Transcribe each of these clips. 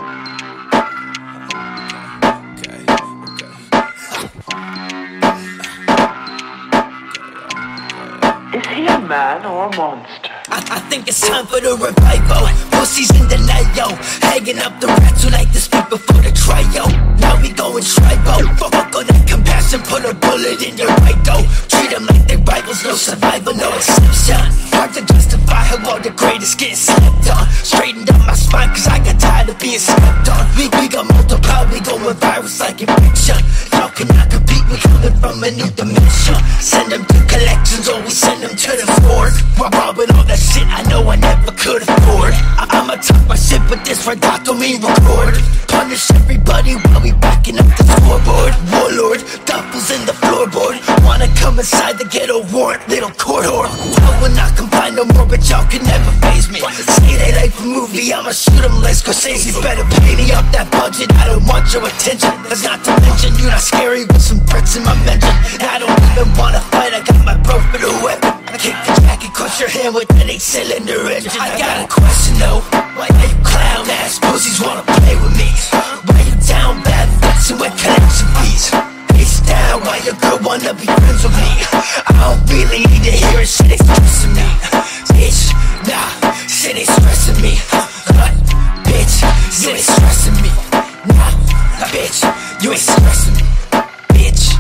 Is he a man or a monster? I think it's time for the revival. Pussies in denial, hanging up the rats who like to speak before the trial. Now we going tribal. Fuck all that compassion, put a bullet in your right though. Treat them like they rivals, no survivor, no exception. Hard to justify how all the greatest get slept on. Straightened up my spine cause I got tired of being slept on. We got multiplied, we going virus like infection. Y'all cannot compete, we coming from a new dimension. Send them to collections or we send them to the floor. We're robbing all that shit I know I never could afford. I'ma talk my shit, but this right out don't mean record. Punish everybody while we backing up the scoreboard. Warlord, duffels in the floorboard. Wanna come inside the ghetto warrant, little court whore. I will not comply no more, but y'all can never faze me. Say they like a movie, I'ma shoot them like Scorsese. Better pay me up that budget, I don't want your attention. That's not to mention, you're not scary with some bricks in my mention. I don't even wanna fight, I got my bro for the weapon. Kick the jacket, crush your hand with an 8-cylinder engine. I got a question though, why you clown ass pussies wanna play with me? Why you down bad flexing with collection fees? Face down, why your girl wanna be friends with me? I don't really need to hear it, shit ain't stressing me. Bitch, nah, shit ain't stressing me. Bitch, shit ain't stressing me. Nah, bitch, you ain't stressing me. Bitch.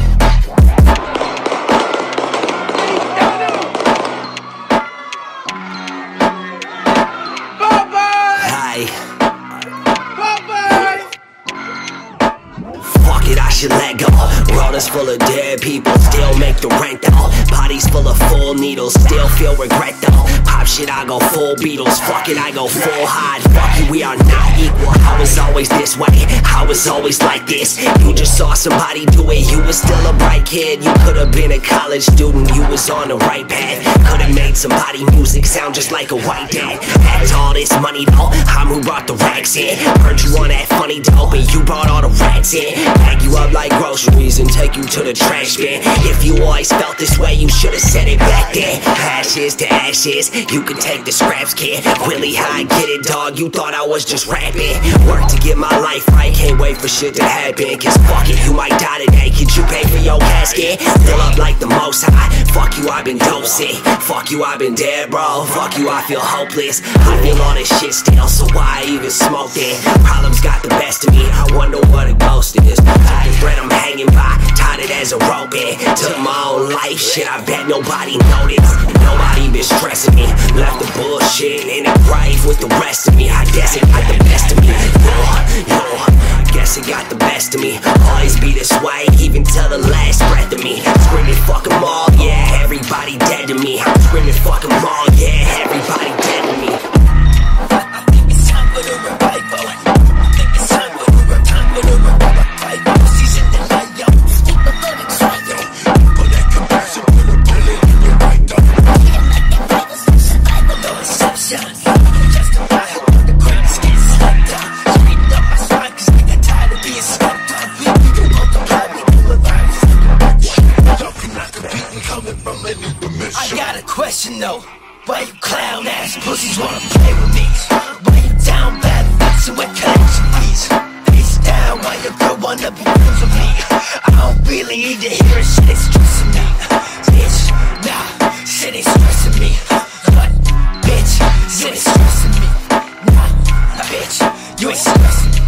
I should let go. World is full of dead people, still make the rent though. Bodies full of full needles, still feel regret though. Pop shit, I go full Beatles. Fuck it, I go full hide. Fuck you, we are not equal. I was always this way, I was always like this. You just saw somebody do it, you was still a bright kid. You could've been a college student, you was on the right path. Could've made somebody music sound just like a white dad. Had all this money though, I'm who brought the racks in. Heard you on that funny dope and you brought all the rats in. Bag you up like groceries and take you to the trash bin. If you always felt this way, you should've said it back then. Ashes to ashes, you can take the scraps, kid. Really high, get it, dog, you thought I was just rapping. Work to get my life right, can't wait for shit to happen. Cause fuck it, you might die today, could you pay for your casket? Fill up like the most high, fuck you, I've been dope sick. Fuck you, I've been dead, bro, fuck you, I feel hopeless. I feel all this shit still, so why I even smoked it? Problems got the best of me, I wonder what a ghost is. Fucking bread I'm hanging by, tied it as a rope in. Took my own life, shit, I bet nobody noticed. Nobody been stressing me, left the bullshit in the grave with the rest of me. I guess it got the best of me, yo, I guess it got the best of me. Always be this way, even till the last breath of me. Screaming fuck 'em all, yeah, everybody dead to me. Screaming fuck 'em all, yeah, everybody dead to me. I think it's time for the revival. I think it's time for the revival. Pussies in the light, yo, keep a bloody trial. Put that compassion, put a bullet in your right though. No exception. Justify how all the greatest get slept on. Straightened up my spine cause I got tired of being slept on. We can multiply, we can revive. Y'all cannot compete, we coming from a new dimension. I got a question though, why you clown ass pussies wanna play with me? Why you down bad flexing with collection fees? Face down, why your girl wanna be friends with me? I don't really need to hear it, shit ain't stressing me. Bitch, nah, shit ain't stressing me. But, bitch, shit ain't stressing me. Nah, bitch, you ain't stressing me.